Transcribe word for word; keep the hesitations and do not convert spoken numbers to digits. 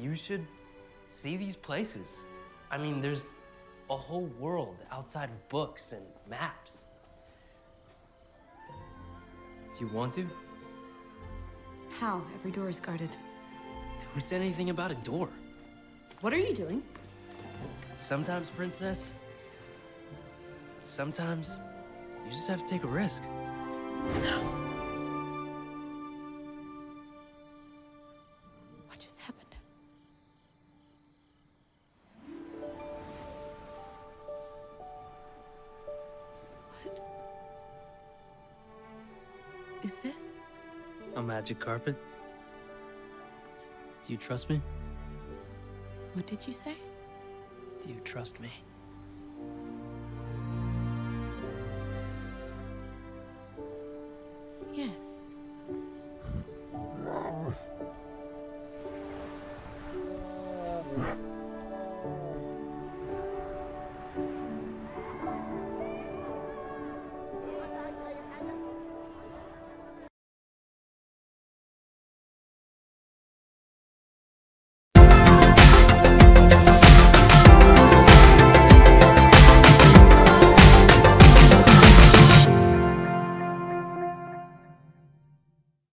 you should see these places. I mean, there's a whole world outside of books and maps. Do you want to? How? Every door is guarded. Who said anything about a door? What are you doing? Sometimes, Princess, sometimes you just have to take a risk. What just happened? What is this? A magic carpet? Do you trust me? What did you say? Do you trust me? Yes.